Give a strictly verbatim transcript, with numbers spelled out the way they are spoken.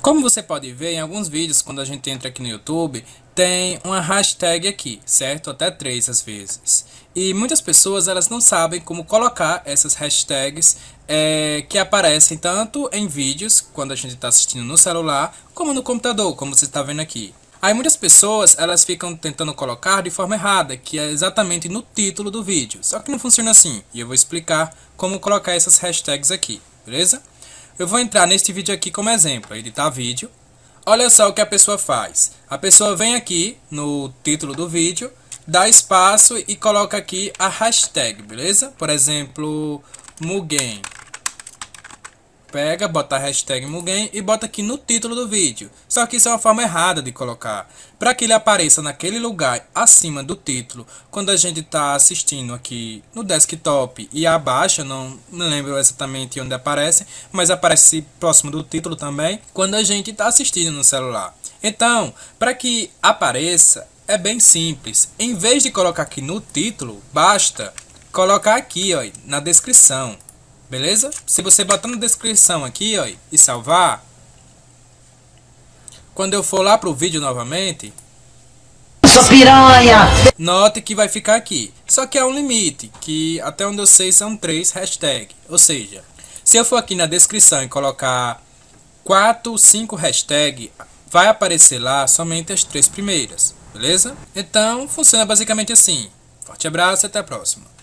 Como você pode ver em alguns vídeos, quando a gente entra aqui no YouTube, tem uma hashtag aqui, certo? Até três às vezes. E muitas pessoas elas não sabem como colocar essas hashtags é, que aparecem tanto em vídeos, quando a gente está assistindo no celular, como no computador, como você está vendo aqui. Aí muitas pessoas elas ficam tentando colocar de forma errada, que é exatamente no título do vídeo. Só que não funciona assim, e eu vou explicar como colocar essas hashtags aqui, beleza? Eu vou entrar neste vídeo aqui como exemplo, editar vídeo. Olha só o que a pessoa faz. A pessoa vem aqui no título do vídeo, dá espaço e coloca aqui a hashtag, beleza? Por exemplo, Mugen. Pega, bota a hashtag Mugen e bota aqui no título do vídeo. Só que isso é uma forma errada de colocar. Para que ele apareça naquele lugar acima do título, quando a gente está assistindo aqui no desktop e abaixo, não me lembro exatamente onde aparece, mas aparece próximo do título também, quando a gente está assistindo no celular. Então, para que apareça, é bem simples. Em vez de colocar aqui no título, basta colocar aqui, ó, na descrição. Beleza? Se você botar na descrição aqui, ó, e salvar, quando eu for lá pro vídeo novamente, sua piranha! Note que vai ficar aqui. Só que há um limite, que até onde eu sei são três hashtags. Ou seja, se eu for aqui na descrição e colocar quatro, cinco hashtags, vai aparecer lá somente as três primeiras. Beleza? Então, funciona basicamente assim. Forte abraço e até a próxima.